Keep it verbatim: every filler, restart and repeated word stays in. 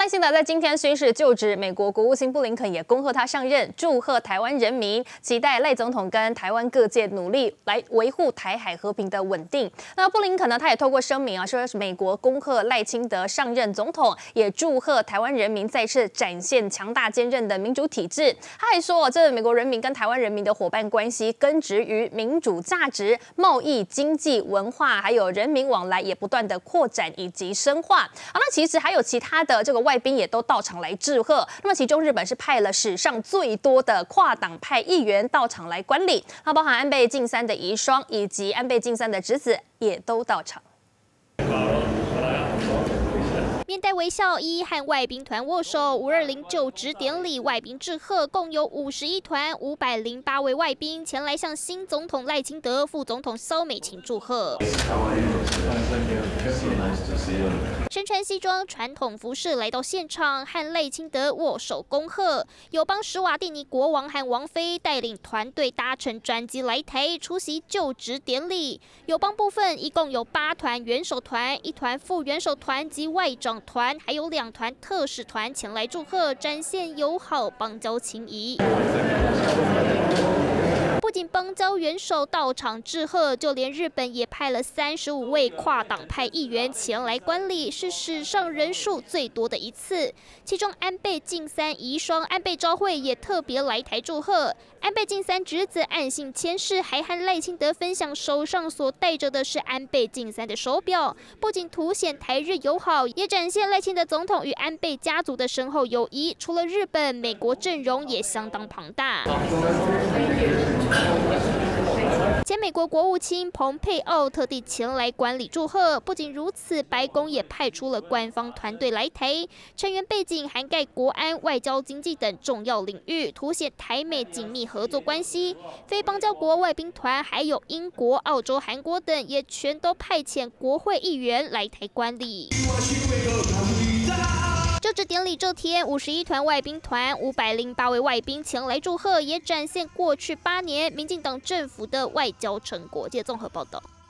赖清德在今天宣誓就职，美国国务卿布林肯也恭贺他上任，祝贺台湾人民，期待赖总统跟台湾各界努力来维护台海和平的稳定。那布林肯呢，他也透过声明啊，说美国恭贺赖清德上任总统，也祝贺台湾人民再次展现强大坚韧的民主体制。他还说，这美国人民跟台湾人民的伙伴关系根植于民主价值、贸易、经济、文化，还有人民往来也不断的扩展以及深化。好，那其实还有其他的这个外宾也都到场来致贺。那么其中日本是派了史上最多的跨党派议员到场来观礼，那包含安倍晋三的遗孀以及安倍晋三的侄子也都到场。 面带微笑，一一和外宾团握手。五二零就职典礼，外宾致贺，共有五十一团五百零八位外宾前来向新总统赖清德、副总统萧美琴祝贺。身穿西装、传统服饰来到现场，和赖清德握手恭贺。友邦史瓦蒂尼国王和王妃带领团队搭乘专机来台出席就职典礼。友邦部分一共有八团元首团、一团副元首团及外长团，还有两团特使团前来祝贺，展现友好邦交情谊。不仅邦交元首到场致贺，就连日本也派了三十五位跨党派议员前来观礼，是史上人数最多的一次。其中安倍晋三遗孀安倍昭惠也特别来台祝贺。安倍晋三侄子岸信千世还和赖清德分享手上所戴着的是安倍晋三的手表，不仅凸显台日友好，也展现赖清德总统与安倍家族的深厚友谊。除了日本，美国阵容也相当庞大。前美国国务卿蓬佩奥特地前来观礼祝贺。不仅如此，白宫也派出了官方团队来台，成员背景涵盖国安、外交、经济等重要领域，凸显台美紧密合作关系。非邦交国外宾团还有英国、澳洲、韩国等，也全都派遣国会议员来台观礼。就职典礼这天，五十一团外宾团、五百零八位外宾前来祝贺，也展现过去八年民进党政府的外交成果。记者综合报道。